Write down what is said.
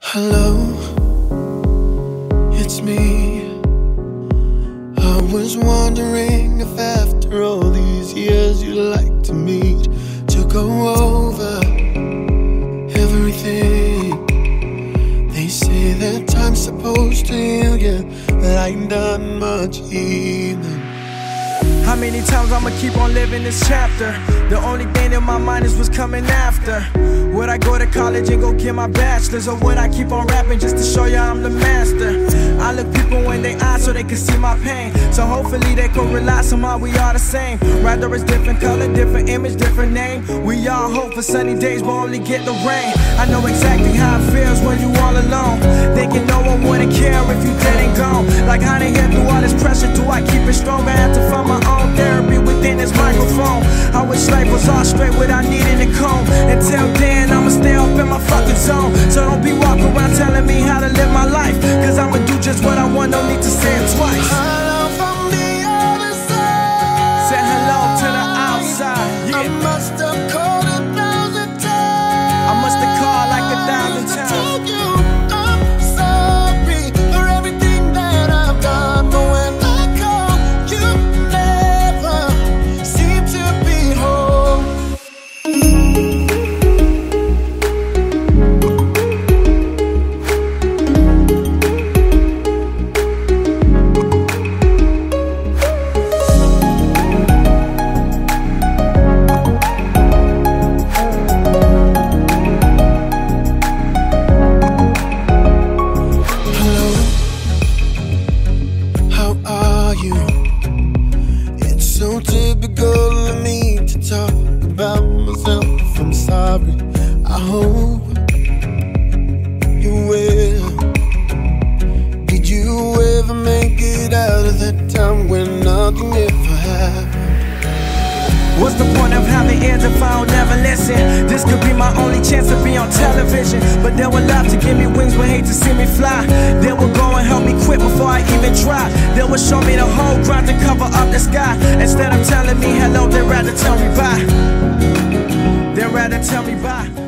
Hello, it's me. I was wondering if after all these years you'd like to meet to go over everything. They say that time's supposed to heal you, but I ain't done much healing. How many times I'ma keep on living this chapter? The only thing in my mind is what's coming after. Would I go to college and go get my bachelor's? Or would I keep on rapping just to show you I'm the master? I look people in their eyes so they can see my pain. So hopefully they can realize somehow we are the same. Rather it's different color, different image, different name. We all hope for sunny days but only get the rain. I know exactly how it feels when you all alone, thinking no one wouldn't care if you dead and gone. Like how to get through all this pressure, do I keep it strong? I have to find my own therapy within this microphone. I wish life was all straight without needing a comb. Until then, I'ma stay up in my fucking zone. So don't be walking around telling me how to live my life, cause I'ma do just what I want, no need to say it twice. Hello from the other side. Say hello to the outside, yeah. I must have called 1,000 times. I must have called like 1,000 times. I told you I'm sorry for everything that I've done, but when I call, you never seem to be home. It's so typical of me to talk about myself. I'm sorry, I hope you will. Did you ever make it out of that time when nothing ever happened? What's the point of having ears if I don't never listen? This could be my only chance to be on television, but they will love to give me wings but hate to see me fly. They will go and help me quit before I even try. They will show me the whole ground to cover up the sky. Instead of telling me hello, they'd rather tell me bye. They'd rather tell me bye.